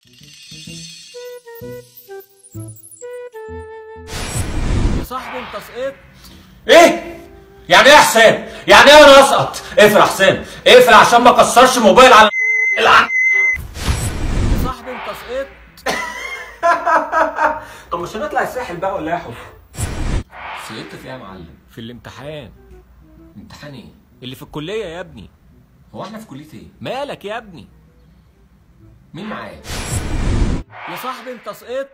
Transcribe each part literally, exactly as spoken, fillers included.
يا صاحبي انت سقطت. ايه؟ يعني ايه يا حسام؟ يعني ايه انا اسقط؟ اقفل يا حسام، اقفل عشان ما اكسرش موبايل على العن. يا صاحبي انت سقطت. طب مش هنطلع الساحل بقى ولا ايه يا حب؟ سقطت في ايه يا معلم؟ في الامتحان. امتحان ايه؟ اللي في الكلية يا ابني. هو احنا في كلية ايه؟ مالك يا ابني؟ مين معايا؟ يا صاحبي انت سقطت.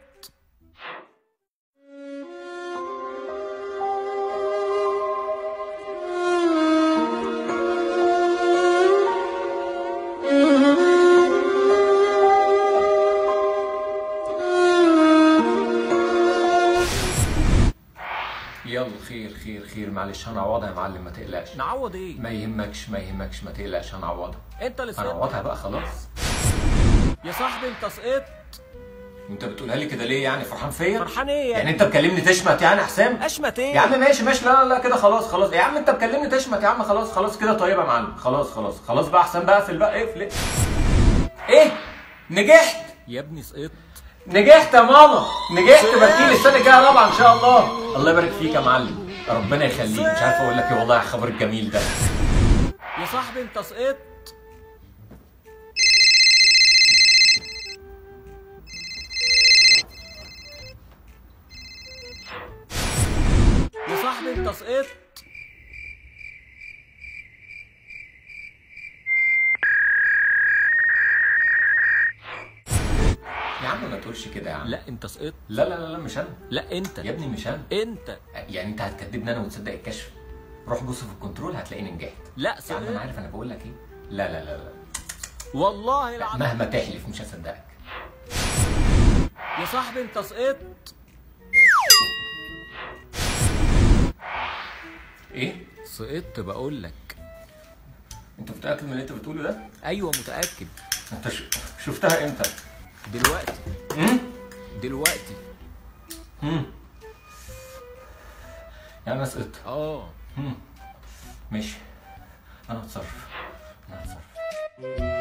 يلا خير خير خير، معلش هنعوضها يا معلم، ما تقلقش. نعوض ايه؟ ما يهمكش ما يهمكش، ما تقلقش هنعوضها. انت اللي سقطت. هنعوضها بقى خلاص. يا صاحبي انت سقطت. انت بتقولها لي كده ليه يعني؟ فرحان فيا؟ فرحان ايه يعني انت بتكلمني تشمت يعني يا حسام؟ اشمت ايه؟ يا عم ماشي ماشي، لا لا لا كده خلاص خلاص يا عم، انت بتكلمني تشمت يا عم، خلاص خلاص كده طيب يا معلم، خلاص خلاص خلاص بقى احسن بقى، اقفل بقى اقفل. ايه؟ نجحت؟ يا ابني سقطت. نجحت يا ماما، نجحت، باركيلي السنه الجايه رابعه ان شاء الله. الله يبارك فيك يا معلم، ربنا يخليك، مش عارف اقول لك ايه والله على الخبر الجميل ده. يا صاحبي انت سقطت. يا صاحبي انت سقطت. يا عم ما تقولش كده يا عم. لا انت سقطت. لا لا لا لا مش انا. لا انت يا ابني مش انا. انت. يعني انت هتكدبني انا وتصدق الكشف؟ روح بص في الكنترول هتلاقيني نجحت. لا يا عم انا سقطت عارف انا بقول لك ايه. لا لا لا لا والله العظيم. مهما تحلف مش هصدقك. يا صاحبي انت سقطت. ايه؟ سقطت بقول لك. انت متاكد من اللي انت بتقوله ده؟ ايوه متاكد. انت ش... شفتها امتى؟ دلوقتي. امم دلوقتي. امم يعني انا سقطت. اه امم ماشي، انا هتصرف انا هتصرف